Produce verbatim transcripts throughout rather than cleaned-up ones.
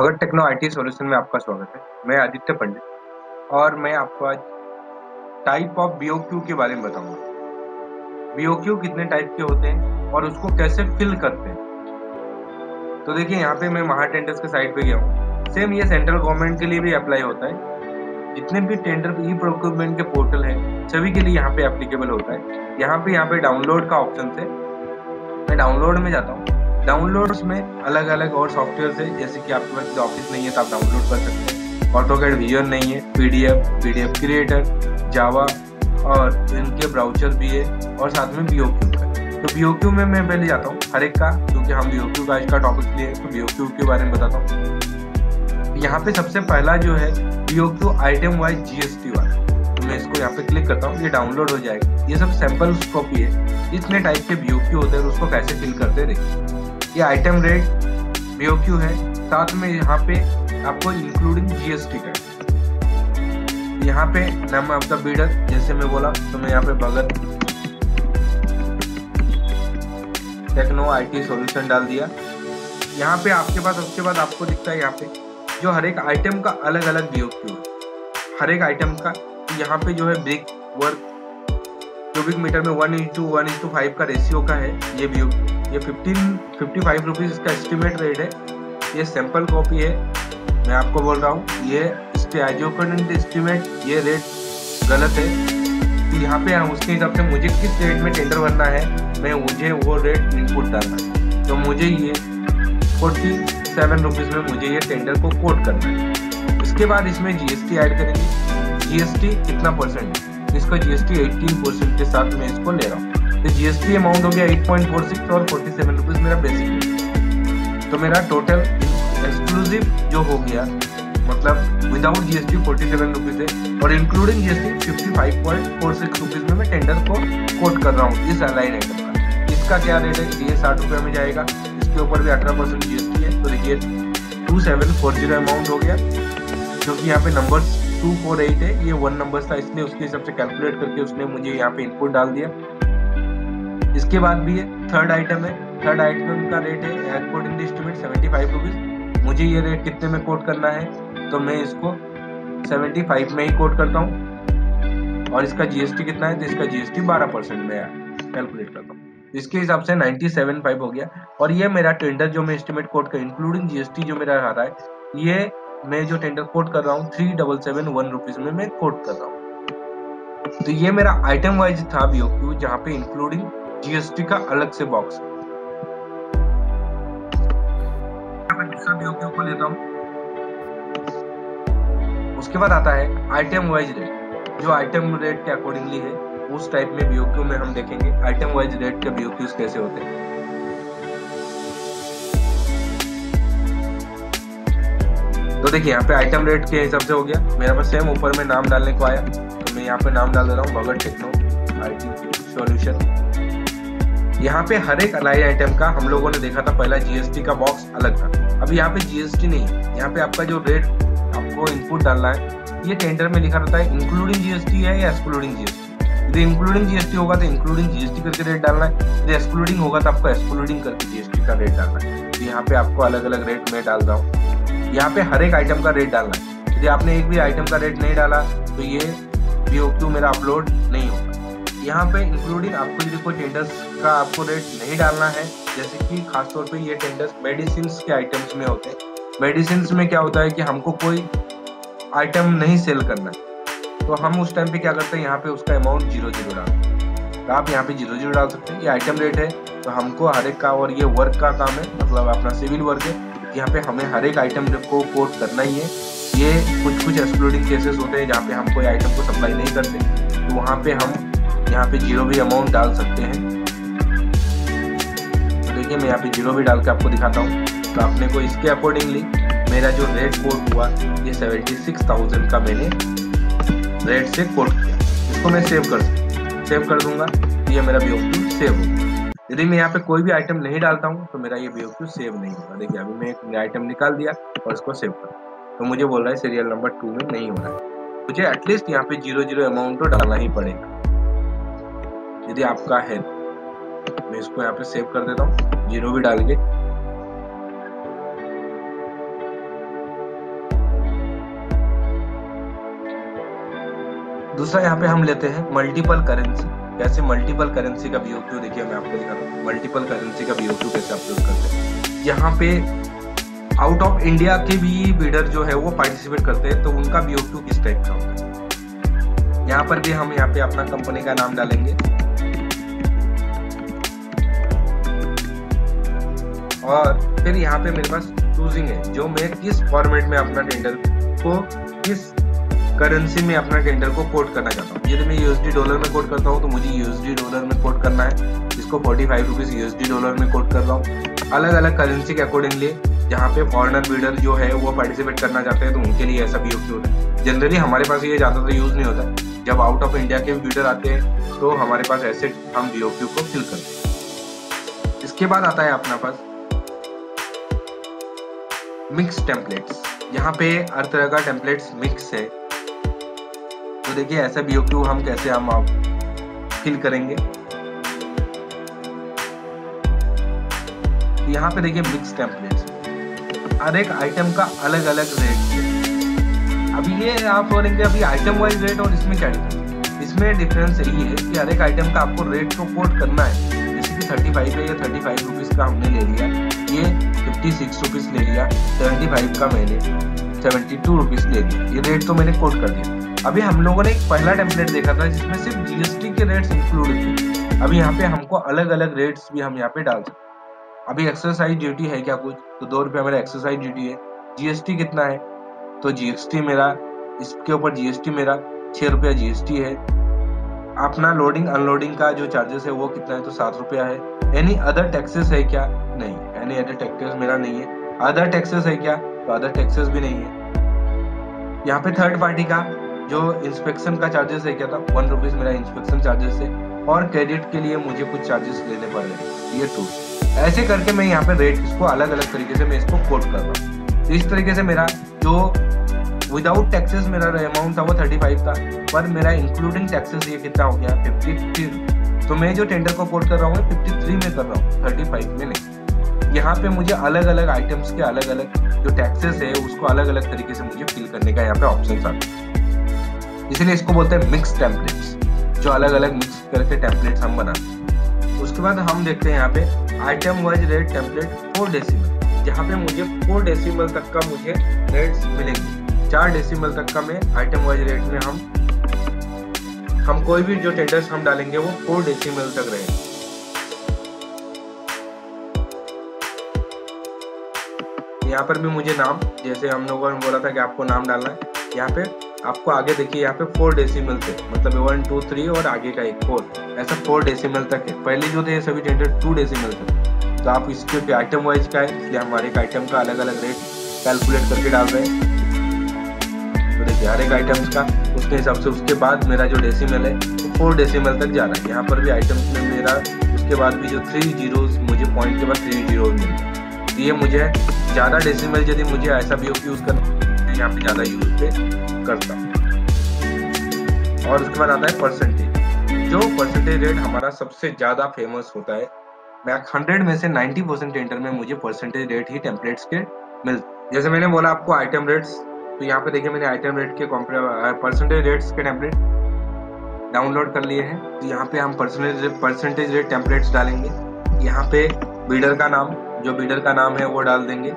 Bhagat techno IT solution में आपका स्वागत है। मैं आदित्य पंडित और मैं आपको आज टाइप ऑफ बीओक्यू के बारे में बताऊंगा। बीओक्यू कितने टाइप के होते हैं और उसको कैसे फिल करते हैं। तो देखिए, यहाँ पे मैं महार टेंडर्स के साइट पे गया हूँ। सेम ये सेंट्रल गवर्नमेंट के लिए भी अप्लाई होता है। जितने भी टेंडर ई प्रोक्योरमेंट के पोर्टल हैं सभी के लिए यहाँ पे एप्लीकेबल होता है। यहाँ पे यहाँ पे डाउनलोड का ऑप्शन है, मैं डाउनलोड में जाता हूँ। डाउनलोड्स में अलग अलग और सॉफ्टवेयर है, जैसे कि आपके पास ऑफिस नहीं है तो आप डाउनलोड कर सकते हैं। ऑटोकैड विजन नहीं है, पीडीएफ, पीडीएफ क्रिएटर, जावा और इनके ब्राउचर भी है और साथ में बीओक्यू का। तो बीओक्यू में मैं पहले जाता हूँ हर एक का, क्योंकि हम बीओक्यू का आज का टॉपिक लिए तो बीओक्यू के बारे में बताता हूँ। यहाँ पे सबसे पहला जो है बीओक्यू आइटम वाइज जीएसटी वाला, तो मैं इसको यहाँ पे क्लिक करता हूँ, ये डाउनलोड हो जाएगा। ये सब सैंपल कॉपी है, इतने टाइप के बीओक्यू होते हैं, उसको कैसे फिल करते हैं देखिए। ये आइटम रेट बीओक्यू है, साथ में यहाँ पे आपको इंक्लूडिंग जीएसटी का। यहाँ पे नाम आपका बिडर, जैसे मैं बोला तो मैं यहाँ पे भगत टेक्नो आईटी सॉल्यूशन डाल दिया। यहाँ पे आपके पास उसके बाद आपको दिखता है यहाँ पे जो हर एक आइटम का अलग अलग बीओक्यू है, हर एक आइटम का। यहाँ पे जो है ब्रिक वर्क क्यूबिक मीटर में one into one into five का रेशियो का है ये बीओक्यू। ये फिफ्टीन फिफ्टी फाइव रुपीज इसका एस्टिमेट रेट है। ये सैंपल कॉपी है, मैं आपको बोल रहा हूँ ये इसके एजुकेटेड एस्टिमेट ये रेट गलत है। तो यहाँ पे हम उसके हिसाब से मुझे किस रेट में टेंडर भरना है, मैं मुझे वो रेट इनपुट डालना है। तो मुझे ये फोर्टी सेवन रुपीज में मुझे ये टेंडर को कोट करना है। इसके बाद इसमें जीएसटी ऐड करेंगे। जीएसटी कितना परसेंट है, इसका जीएसटी एटीन परसेंट के साथ मैं इसको ले रहा हूँ। तो जीएसटी अमाउंट हो गया एट पॉइंट फोर सिक्स और फोर्टी सेवन रुपीज मेरा बेसिक है। तो मेरा टोटल एक्सक्लूसिव जो हो गया, मतलब without GST forty seven rupees है और including GST fifty five point four six rupees में मैं टेंडर को कोट कर रहा हूँ इस अलाइन आइटम का। इसका क्या रेट है, ये साठ रुपये में जाएगा, इसके ऊपर भी अठारह परसेंट जीएसटी है। तो देखिए two seven four zero amount हो गया, क्योंकि यहाँ पे नंबर टू फोर एट है, ये वन नंबर था इसलिए उसके हिसाब से कैलकुलेट करके उसने मुझे यहाँ पे इनपुट डाल दिया। इसके बाद भी ये थर्ड आइटम है, थर्ड आइटम का रेट है according estimate seventy five rupees. मुझे ये रेट कितने में कोट करना है, तो मैं इसको सेवेंटी फाइव में ही कोट करता हूँ। और इसका जीएसटी कितना है, तो इसका जीएसटी बारह परसेंट में कैलकुलेट करता हूँ। इसके हिसाब से नाइन्टी सेवन फाइव हो गया। और ये मेरा टेंडर जो मैं एस्टिमेट कोट कर इंक्लूडिंग जीएसटी जो मेरा आ रहा है, ये मैं जो टेंडर कोट कर रहा हूँ three double seven one rupees में मैं कोट कर रहा हूँ। तो ये मेरा आइटम वाइज था बीओक्यू, जहाँ पे इंक्लूडिंग जीएसटी का अलग से बॉक्स। दूसरा बीओक्यू को लेता हूँ। उसके बाद आता है आइटम वाइज रेट, जो आइटम रेट के अकॉर्डिंगली है उस टाइप में बीओक्यू में हम देखेंगे आइटम वाइज रेट के बीओक्यूज कैसे होते हैं। तो देखिए यहाँ पे आइटम रेट के हिसाब से हो गया। मेरे पास सेम ऊपर में नाम डालने को आया, तो मैं यहाँ पे नाम डाल दे रहा हूँ भगत टेक्नो आईटी सॉल्यूशन। यहाँ पे हर एक अलाइन आइटम का हम लोगों ने देखा था पहला जीएसटी का बॉक्स अलग था। अभी यहाँ पे जीएसटी नहीं है, यहाँ पे आपका जो रेट आपको इनपुट डालना है ये टेंडर में लिखा रहता है इंक्लूडिंग जीएसटी है या एक्सक्लूडिंग जीएसटी। यदि इंक्लूडिंग जीएसटी होगा तो इंक्लूडिंग जीएसटी करके रेट डालना है, यदि एक्सक्लूडिंग होगा तो आपको एक्सक्लूडिंग करके जीएसटी का रेट डालना है। तो यहाँ पे आपको अलग अलग रेट में डाल रहा हूँ। यहाँ पे हर एक आइटम का रेट डालना है। यदि आपने एक भी आइटम का रेट नहीं डाला तो ये बीओक्यू मेरा अपलोड नहीं होगा। यहाँ पे इंक्लूडिंग आपको यदि कोई टेंडर्स का आपको रेट नहीं डालना है, जैसे कि खासतौर पे ये टेंडर्स मेडिसिन के आइटम्स में होते हैं। मेडिसिन में क्या होता है कि हमको कोई आइटम नहीं सेल करना है, तो हम उस टाइम पे क्या करते हैं, यहाँ पे उसका अमाउंट जीरो जीरो डालते हैं। तो आप यहाँ पे जीरो जीरो डाल सकते हैं। ये आइटम रेट है, तो हमको हर एक का, और ये वर्क का काम है, मतलब अपना सिविल वर्क है, यहाँ पे हमें हर एक आइटम को कोट करना ही है। ये कुछ कुछ एक्सक्लूडिंग केसेस होते हैं जहाँ पे हम कोई आइटम को सप्लाई नहीं करते, तो वहाँ पे हम यहाँ पे जीरो भी अमाउंट डाल सकते हैं। तो देखिए मैं यहाँ पे जीरो भी डाल के आपको दिखाता हूँ। तो आपने को इसके अकॉर्डिंगली मेरा जो रेट कोट हुआ ये सेवेंटी सिक्स थाउजेंड का मैंने रेट से कोट किया। इसको मैं सेव कर सेव कर दूंगा, ये मेरा बीओक्यू सेव होगा। यदि मैं यहाँ पे कोई भी आइटम नहीं डालता हूँ तो मेरा ये बीओक्यू सेव नहीं होगा। देखिए अभी मैं एक आइटम निकाल दिया और इसको सेव कर, तो मुझे बोल रहा है सीरियल नंबर टू में नहीं हो रहा है। मुझे एटलीस्ट यहाँ पे जीरो जीरो अमाउंट तो डालना ही पड़ेगा यदि आपका है। मैं इसको यहाँ पे सेव कर देता हूँ जीरो भी डाल के। दूसरा यहाँ पे हम लेते हैं मल्टीपल करेंसी। कैसे मल्टीपल करेंसी का बीओक्यू, देखिए मैं आपको दिखा रहा हूँ मल्टीपल करेंसी का बीओक्यू कैसे आप यूज करते हैं। यहाँ पे आउट ऑफ इंडिया के भी बिल्डर जो है वो पार्टिसिपेट करते हैं, तो उनका बीओक्यू किस टाइप का होता है। यहाँ पर भी हम यहाँ पे अपना कंपनी का नाम डालेंगे और फिर यहाँ पे मेरे पास चूजिंग है, जो मैं किस फॉर्मेट में अपना टेंडर को, किस करेंसी में अपना टेंडर को कोट करना चाहता हूँ। यदि मैं यूएसडी डॉलर में कोट करता हूँ तो मुझे यूएसडी डॉलर में कोट करना है, इसको forty five rupees USD dollar में कोट कर रहा हूँ। अलग अलग करेंसी के अकॉर्डिंगली जहाँ पे फॉरेनर बिल्डर जो है वो पार्टिसिपेट करना चाहते हैं तो उनके लिए ऐसा बीओक्यू होता है। जनरली हमारे पास ये ज़्यादातर यूज नहीं होता है। जब आउट ऑफ इंडिया के बिल्डर आते हैं तो हमारे पास ऐसे हम बीओक्यू को फिल करते हैं। इसके बाद आता है अपना पास मिक्स टेम्पलेट्स। यहाँ पे हर तरह का टेम्पलेट्स मिक्स है, तो देखिए ऐसा बीओक्यू हम कैसे हम आप फिल करेंगे। यहाँ पे देखिए मिक्स टेम्पलेट्स, हर एक आइटम का अलग अलग रेट है। अभी ये आप बोलेंगे अभी आइटम वाइज रेट और इसमें क्या डिफरेंस। इसमें डिफरेंस यही है कि हर एक आइटम का आपको रेट को कोट करना है। जैसे कि थर्टी फाइव है, ये थर्टी फाइव रुपीज का हमने ले लिया, ये फिफ्टी सिक्स रुपीज ले लिया, सेवेंटी फाइव का मैंने सेवेंटी टू रुपीज ले लिया, ये रेट तो मैंने कोट कर दिया। अभी हम लोगों ने एक पहला टेम्पलेट देखा था जिसमें सिर्फ जीएसटी के रेट्स इंक्लूड थे। अभी यहाँ पे हमको अलग अलग रेट्स भी हम यहाँ पे डाल सकते। अभी एक्सरसाइज ड्यूटी है क्या कुछ, तो दो रुपया मेरा एक्सरसाइज ड्यूटी है। जीएसटी कितना है, तो जीएसटी मेरा, इसके ऊपर जीएसटी मेरा छह रुपया जीएसटी है। अपना लोडिंग अनलोडिंग का जो चार्जेस है वो कितना है, तो सात रुपया है। एनी अदर टैक्सेस है क्या, नहीं, एनी अदर टैक्सेस मेरा नहीं है। अदर टैक्सेस है क्या, तो अदर टैक्सेस भी नहीं है। यहाँ पे थर्ड पार्टी का जो इंस्पेक्शन का चार्जेस है क्या था, वन रुपीज मेरा इंस्पेक्शन चार्जेस है। और क्रेडिट के लिए मुझे कुछ चार्जेस लेने पड़ रहे हैं, ये टू। ऐसे करके मैं यहाँ पे रेट इसको अलग अलग तरीके से मैं इसको कोट कर रहा हूँ। तो इस तरीके से मेरा जो विदाउट टैक्सेस मेरा अमाउंट था वो थर्टी फाइव था, पर मेरा इंक्लूडिंग टैक्सेस ये कितना हो गया, फिफ्टी थ्री। तो मैं जो टेंडर को कोट कर रहा हूँ फिफ्टी थ्री में कर रहा हूँ, थर्टी फाइव में नहीं। यहाँ पे मुझे अलग अलग आइटम्स के अलग अलग जो टैक्सेस है उसको अलग अलग तरीके से मुझे फिल करने का यहाँ पे ऑप्शन आते हैं। इसलिए इसको बोलते हैं मिक्स टेम्पलेट्स, जो अलग अलग मिक्स करके टेम्पलेट्स हम बनाते हैं। उसके बाद हम देखते हैं यहाँ पे item wise rate template four decimal, जहाँ पे मुझे फोर डेसिमल तक का मुझे रेट्स मिलेंगे। चार डेसिमल तक का मैं आइटम वाइज रेट में हम हम कोई भी जो टेंडर्स हम डालेंगे वो फोर डेसिमल तक रहेंगे। यहाँ पर भी मुझे नाम, जैसे हम लोगों ने बोला था कि आपको नाम डालना है, यहाँ पे आपको आगे देखिए यहाँ पे फोर डेसिमल थे, मतलब वन टू थ्री और आगे का एक फोर, ऐसा फोर डेसिमल तक है। पहले जो थे सभी टेंडर टू डेसिमल थे। तो आप इसके आइटम वाइज का है, इसलिए हमारे एक आइटम का अलग अलग रेट कैलकुलेट करके डाल रहे हैं। तो देखिए हर एक आइटम्स का उसके हिसाब से उसके बाद मेरा जो डेसिमल है वो फोर डेसिमल तक जा रहा है। यहाँ पर भी आइटम्स में मेरा उसके बाद भी जो थ्री जीरोज मुझे पॉइंट के बाद थ्री जीरोज मिलते हैं। तो ये मुझे ज़्यादा डेसिमल यदि मुझे ऐसा भी यूज़ करना, यहाँ पे ज़्यादा यूज पे करता हूँ। और उसके बाद आता है परसेंटेज। जो परसेंटेज रेट हमारा सबसे ज़्यादा फेमस होता है, मैं हंड्रेड में से नाइन्टी परसेंट टेंडर में मुझे परसेंटेज रेट ही टेम्पलेट्स के मिलते। जैसे मैंने बोला आपको आइटम रेट्स, तो यहाँ पे देखिए मैंने आइटम रेट के परसेंटेज रेट्स के टेम्पलेट डाउनलोड कर लिए हैं। तो यहाँ पे हम परसेंटेज परसेंटेज रेट टेम्पलेट्स डालेंगे। यहाँ पे बिल्डर का नाम, जो बिल्डर का नाम है वो डाल देंगे।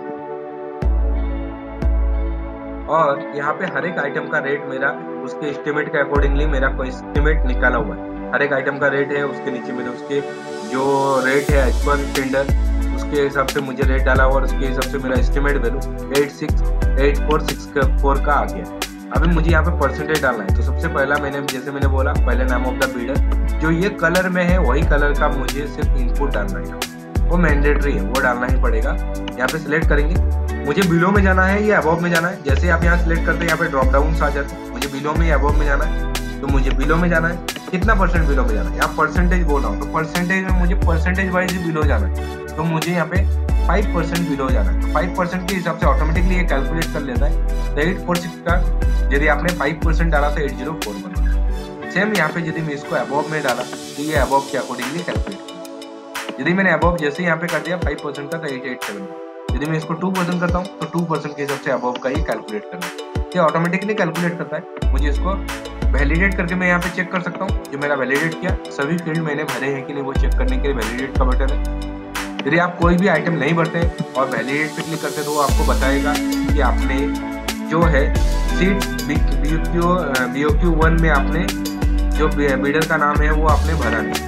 और यहाँ पे हर एक आइटम का रेट मेरा उसके एस्टिमेट के अकॉर्डिंगली मेरा कोई एस्टिमेट निकाला हुआ है। हर एक आइटम का रेट है, उसके नीचे मेरे उसके जो रेट है एज पर टेंडर, उसके हिसाब से मुझे रेट डाला हुआ और उसके हिसाब से मेरा estimate value eight six eight four six four का आ गया। अभी मुझे यहाँ पे परसेंटेज डालना है। तो सबसे पहला मैंने जैसे मैंने बोला पहले नाम ऑफ द बिल्डर, जो ये कलर में है वही कलर का मुझे सिर्फ इनपुट डालना है, वो मैंडेटरी है, वो डालना ही पड़ेगा। यहाँ पे सिलेक्ट करेंगे, मुझे बिलो में जाना है या अबव में जाना है। जैसे आप यहाँ सिलेक्ट करते हैं यहाँ पे ड्रॉप डाउन आ जाते हैं, मुझे बिलो में या अबव में जाना है, तो मुझे बिलो में जाना है। कितना परसेंट बिलो में जाना है, यहाँ परसेंटेज बोल रहा हूँ, तो परसेंटेज में मुझे परसेंटेज वाइज ही बिलो जाना है। तो मुझे यहाँ पे फाइव परसेंट बिलो जाना है। फाइव परसेंट के हिसाब से ऑटोमेटिकली ये कैलकुलेट कर लेता है। तो एट फोर सिक्स का यदि आपने फाइव परसेंट डाला तो eight zero four one. Same यहाँ पे यदि मैं इसको अबव में डाला तो ये अबव के अकॉर्डिंगली कैलकुलेट। यदि मैंने अबव जैसे यहाँ पे कर दिया फाइव परसेंट का, तो एट एट सेवन। यदि मैं इसको टू परसेंट करता हूँ तो टू परसेंट के हिसाब से अबव का ही कैलकुलेट करना है। ये ऑटोमेटिकली कैलकुलेट करता है। मुझे इसको वैलिडेट करके मैं यहाँ पे चेक कर सकता हूँ। जो मेरा वैलिडेट किया, सभी फील्ड मैंने भरे हैं कि नहीं वो चेक करने के लिए वैलिडेट का बटन है। यदि आप कोई भी आइटम नहीं भरते और वैलिडेट पे क्लिक करते तो वो आपको बताएगा कि आपने जो है sheet B O Q one में आपने जो बिडर का नाम है वो आपने भरा नहीं,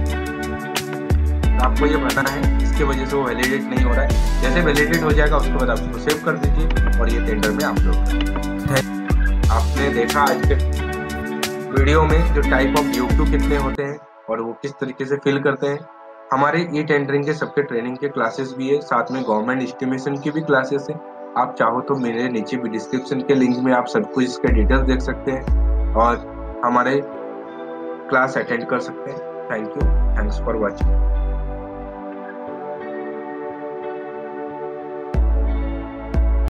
तो आपको ये भरना है, इसके वजह से वो वैलिडेट नहीं हो रहा है। जैसे वैलिडेट हो जाएगा उसके बाद आप उसको सेव कर दीजिए और ये टेंडर में अपलोड। आपने देखा आज के वीडियो में जो type of B O Q कितने होते हैं और वो किस तरीके से फिल करते हैं। हमारे ई टेंडरिंग के सबके ट्रेनिंग के क्लासेस भी है, साथ में गवर्नमेंट एस्टिमेशन की भी क्लासेस है। आप चाहो तो मेरे नीचे भी डिस्क्रिप्शन के लिंक में आप सब कुछ इसके डिटेल्स देख सकते हैं और हमारे क्लास अटेंड कर सकते हैं। Thank you, thanks for watching.